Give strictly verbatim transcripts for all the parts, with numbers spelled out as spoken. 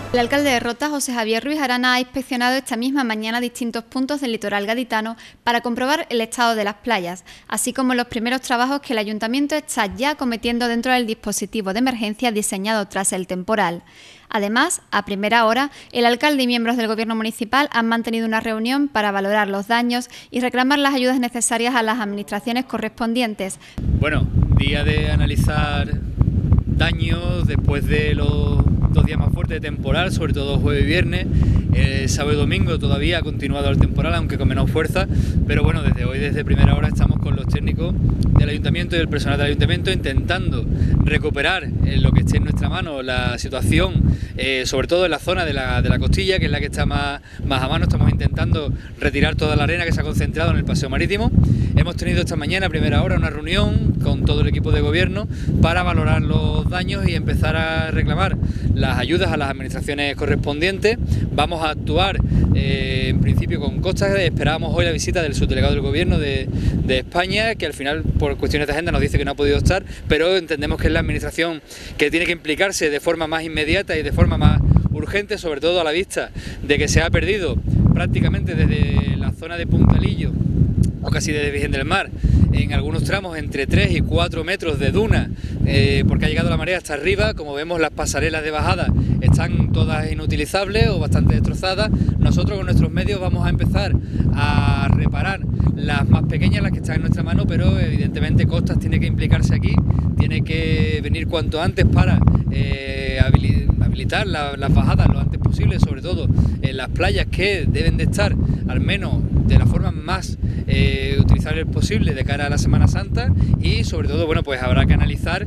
El alcalde de Rota, José Javier Ruiz Arana, ha inspeccionado esta misma mañana distintos puntos del litoral gaditano para comprobar el estado de las playas, así como los primeros trabajos que el ayuntamiento está ya cometiendo dentro del dispositivo de emergencia diseñado tras el temporal. Además, a primera hora, el alcalde y miembros del Gobierno municipal han mantenido una reunión para valorar los daños y reclamar las ayudas necesarias a las administraciones correspondientes. Bueno, día de analizar daños después de los dos días más fuertes de temporal, sobre todo jueves y viernes. El sábado y domingo todavía ha continuado el temporal, aunque con menos fuerza, pero bueno, desde hoy, desde primera hora, estamos con los técnicos del ayuntamiento y el personal del ayuntamiento intentando recuperar en lo que esté en nuestra mano la situación, eh, sobre todo en la zona de la, de la Costilla, que es la que está más, más a mano. Estamos intentando retirar toda la arena que se ha concentrado en el paseo marítimo. Hemos tenido esta mañana a primera hora una reunión con todo el equipo de gobierno para valorar los daños y empezar a reclamar las ayudas a las administraciones correspondientes. Vamos a actuar eh, en principio con costas. Esperábamos hoy la visita del subdelegado del gobierno de, de España, que al final por cuestiones de agenda nos dice que no ha podido estar, pero entendemos que es la administración que tiene que implicarse de forma más inmediata y de forma más urgente, sobre todo a la vista de que se ha perdido prácticamente desde la zona de Puntalillo o casi desde Virgen del Mar, en algunos tramos entre tres y cuatro metros de duna, eh, porque ha llegado la marea hasta arriba. Como vemos, las pasarelas de bajada están todas inutilizables o bastante destrozadas. Nosotros con nuestros medios vamos a empezar a reparar las más pequeñas, las que están en nuestra mano, pero evidentemente Costas tiene que implicarse aquí, tiene que venir cuanto antes para eh, habilitar la, las bajadas lo antes posible, sobre todo en las playas que deben de estar al menos de la forma más eh, utilizable posible de cara a la Semana Santa, y sobre todo, bueno, pues habrá que analizar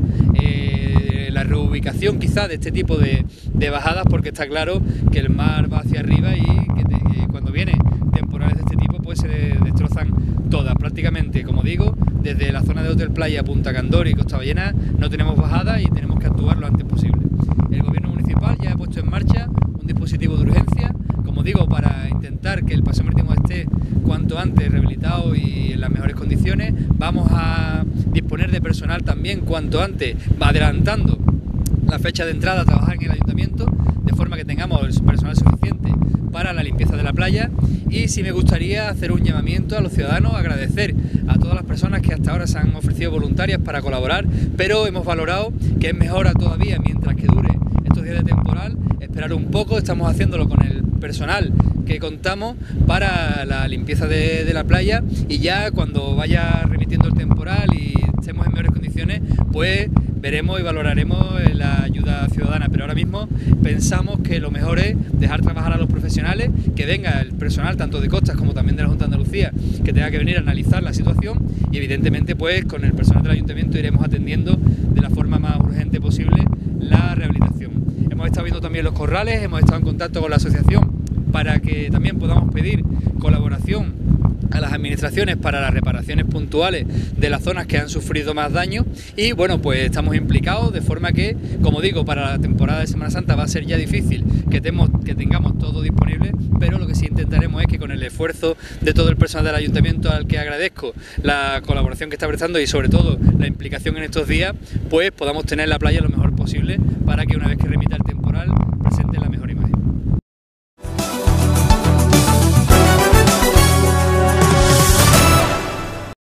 eh, la reubicación quizá de este tipo de, de bajadas, porque está claro que el mar va hacia arriba y que te, eh, cuando vienen temporales de este tipo pues se destrozan todas prácticamente. Como digo, desde la zona de Hotel Playa, Punta Candor y Costa Ballena no tenemos bajada y tenemos que actuar lo antes posible. El gobierno municipal ya ha puesto en marcha un dispositivo de urgencia, como digo, para intentar que el paseo marítimo esté cuanto antes rehabilitado y en las mejores condiciones. Vamos a disponer de personal también cuanto antes, adelantando la fecha de entrada a trabajar en el ayuntamiento, de forma que tengamos el personal suficiente para la limpieza de la playa. Y sí me gustaría hacer un llamamiento a los ciudadanos, agradecer a todas las personas que hasta ahora se han ofrecido voluntarias para colaborar, pero hemos valorado que es mejor todavía, mientras que dure estos días de temporal, esperar un poco. Estamos haciéndolo con el personal que contamos para la limpieza de, de la playa, y ya cuando vaya remitiendo el temporal y estemos en mejores condiciones, pues veremos y valoraremos la ayuda ciudadana. Pero ahora mismo pensamos que lo mejor es dejar trabajar a los profesionales, que venga el personal tanto de Costas como también de la Junta de Andalucía, que tenga que venir a analizar la situación, y evidentemente pues con el personal del ayuntamiento iremos atendiendo de la forma más urgente posible la rehabilitación. Hemos estado viendo también los corrales, hemos estado en contacto con la asociación para que también podamos pedir colaboración a las administraciones para las reparaciones puntuales de las zonas que han sufrido más daño. Y bueno, pues estamos implicados, de forma que, como digo, para la temporada de Semana Santa va a ser ya difícil que, temos, que tengamos todo disponible, pero lo que sí intentaremos es que con el esfuerzo de todo el personal del ayuntamiento, al que agradezco la colaboración que está prestando y sobre todo la implicación en estos días, pues podamos tener la playa lo mejor posible para que una vez que remita el temporal presente la mejor